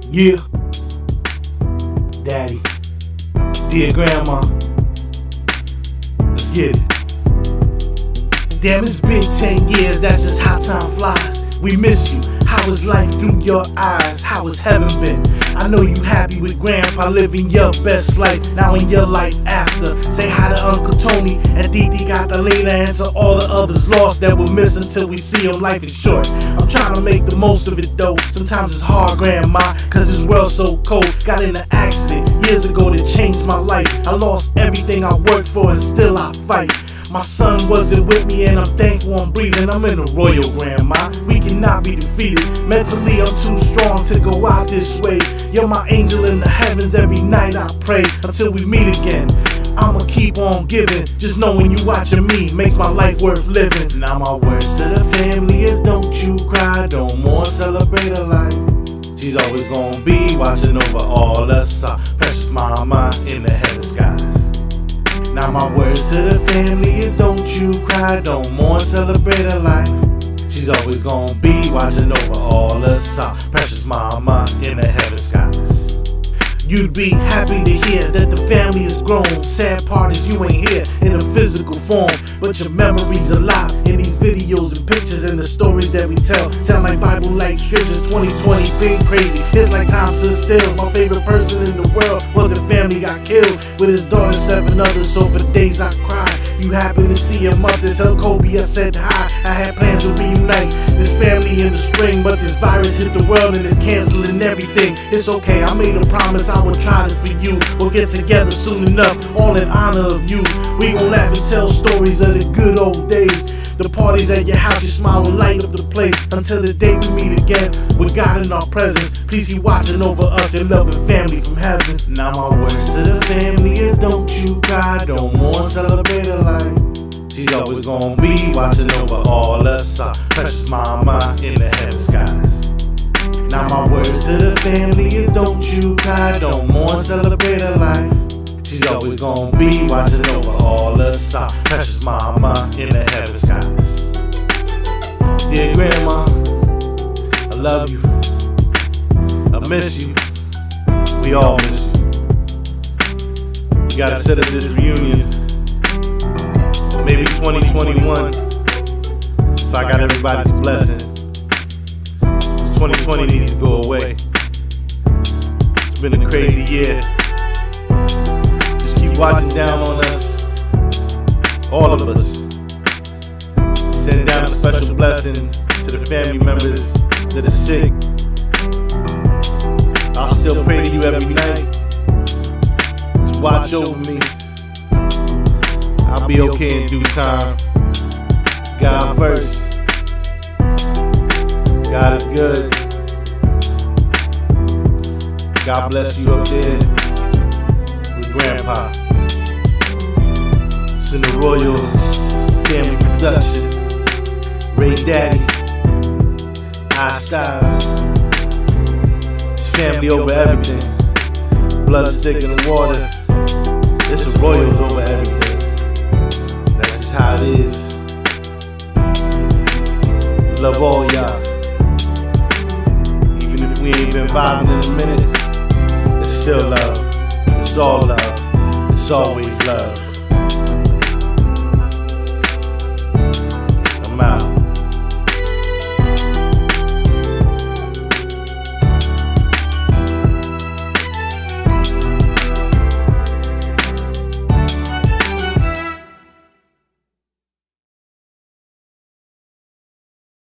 Yeah, Daddy, dear Grandma, let's get it. Damn, it's been 10 years, that's just how time flies. We miss you. How is life through your eyes? How has heaven been? I know you happy with Grandpa living your best life. Now in your life after, say hi to Uncle Tony and RAYDADDY.ISTYLEZENT.DEAR, and to all the others lost that we'll miss until we see them. Life is short. I'm trying to make the most of it though. Sometimes it's hard, Grandma, cause this world's so cold. Got in an accident years ago that changed my life. I lost everything I worked for and still I fight. My son wasn't with me and I'm thankful I'm breathing. I'm in a royal, Grandma. We cannot be defeated. Mentally I'm too strong to go out this way. You're my angel in the heavens. Every night I pray until we meet again. I'ma keep on giving. Just knowing you watching me makes my life worth living. Now my words to the family is don't you cry, don't mourn, celebrate her life. She's always gonna be watching over all us, our precious mama in the heaven skies. Now my words to the family is don't you cry, don't mourn, celebrate her life. She's always gonna be watching over all us, our precious mama in the heaven skies. You'd be happy to hear that the family is grown. Sad part is you ain't here in a physical form, but your memories alive in these videos and pictures and the stories that we tell. Sound like Bible-like scriptures. 2020 been crazy, it's like time stood still. My favorite person in the world wasn't family, got killed with his daughter and 7 others, so for days I cried. If you happen to see him up there, tell Kobe I said hi. I had plans to reunite this family in the spring, but this virus hit the world and it's canceling everything. It's okay, I made a promise I would try this for you. We'll get together soon enough, all in honor of you. We gon' laugh and tell stories of the good old days. The parties at your house, your smile will light up the place. Until the day we meet again, with God in our presence. Please He watching over us, your loving family from heaven. Now my words to the family is don't you cry, don't mourn, celebrate her life. She's always gonna be watching over all us, our precious mama in the heaven skies. Now my words to the family is don't you cry, don't mourn, celebrate her life. She's always gonna be watching over all us, our precious mama in the heaven skies. Dear Grandma, I love you, I miss you, we all miss you. We gotta set up this reunion, maybe 2021, if I got everybody's blessing. 2020 needs to go away. It's been a crazy year. Just keep watching down on us, all of us. Send down a special blessing to the family members that are sick. I'll still pray to you every night to watch over me. I'll be okay in due time. It's God first. God is good. God bless you up there with Grandpa. It's in the Royal Family Production. RAYDADDY.ISTYLEZENT. It's family over everything. Blood is thicker than water. It's the Royals over everything. That's just how it is. Love all y'all. We ain't been vibing in a minute, it's still love, it's all love, it's always love.